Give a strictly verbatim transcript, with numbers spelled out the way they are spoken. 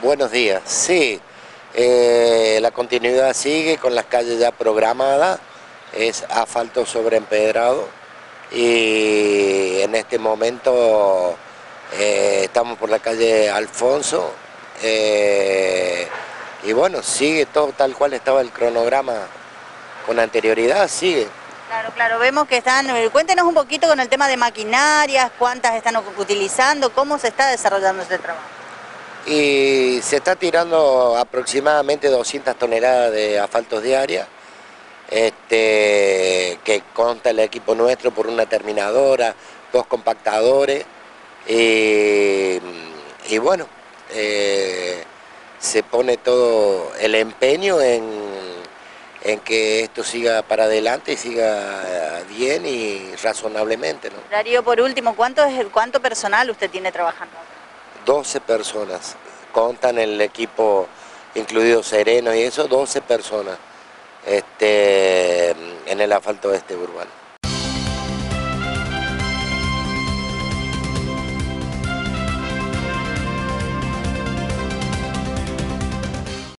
Buenos días. Sí, eh, la continuidad sigue con las calles ya programadas, es asfalto sobre empedrado y en este momento eh, estamos por la calle Alfonso eh, y bueno, sigue todo tal cual estaba el cronograma con anterioridad, sigue. Claro, claro, vemos que están, cuéntenos un poquito con el tema de maquinarias, cuántas están utilizando, cómo se está desarrollando este trabajo. Y se está tirando aproximadamente doscientas toneladas de asfaltos diarias, este, que consta el equipo nuestro por una terminadora, dos compactadores, y, y bueno, eh, se pone todo el empeño en, en que esto siga para adelante y siga bien y razonablemente, ¿no? Darío, por último, ¿cuánto, es, cuánto personal usted tiene trabajando? doce personas, contan el equipo, incluido Sereno y eso, doce personas este, en el asfalto este urbano.